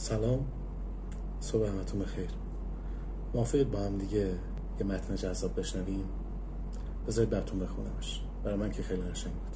سلام، صبح همتون بخیر. موافقید با هم دیگه یه متن جذاب بشنویم؟ بذارید براتون بخونمش، برای من که خیلی قشنگ بود.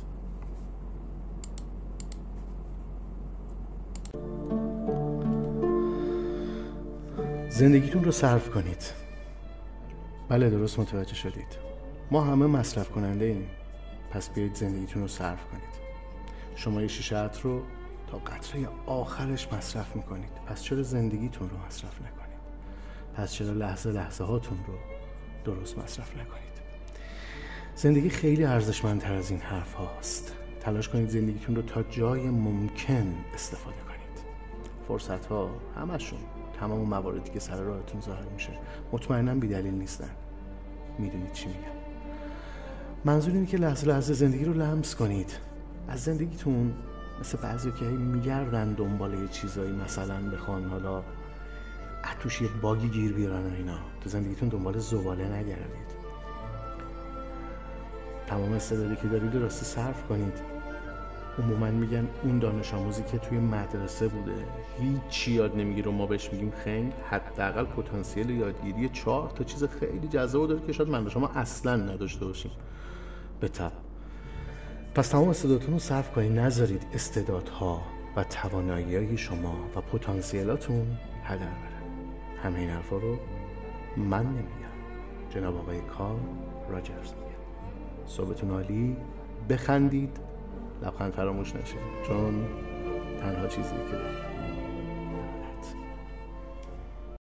زندگیتون رو صرف کنید. بله، درست متوجه شدید. ما همه مصرف کننده ایم. پس بیایید زندگیتون رو صرف کنید. شما یه شیشه عطر رو تا قطره آخرش مصرف میکنید. پس چرا زندگیتون رو مصرف نکنید؟ پس چرا لحظه هاتون رو درست مصرف نکنید؟ زندگی خیلی ارزشمندتر از این حرف هاست. تلاش کنید زندگیتون رو تا جای ممکن استفاده کنید. فرصت ها همشون، تمام مواردی که سر راهتون ظاهر میشه، مطمئناً بی دلیل نیستن. میدونید چی میگم؟ منظور اینه که لحظه زندگی رو لمس کنید. از زندگیتون مثل بعضی که میگردن دنبال یه چیزایی، مثلا بخوان حالا توش یه باگی گیر بیارن و اینا، تو زندگیتون دنبال زباله نگردید. تمام استعدادی که دارید رو راستی صرف کنید. عموما میگن اون دانش آموزی که توی مدرسه بوده هیچی یاد نمیگیره و ما بهش میگیم خنگ، حداقل پتانسیل یادگیری 4 تا چیز خیلی جذاب داره که شاید من و شما اصلا نداشته باشیم به تبع. پس تمام استعدادتون رو صرف کنید. نذارید استعدادها و توانایی‌های شما و پتانسیلاتون هدر بره. همه این حرفا رو من نمیگم، جناب آقای کارل راجرز میگه. صبحتون عالی، بخندید، لبخند فراموش نشه، چون تنها چیزی که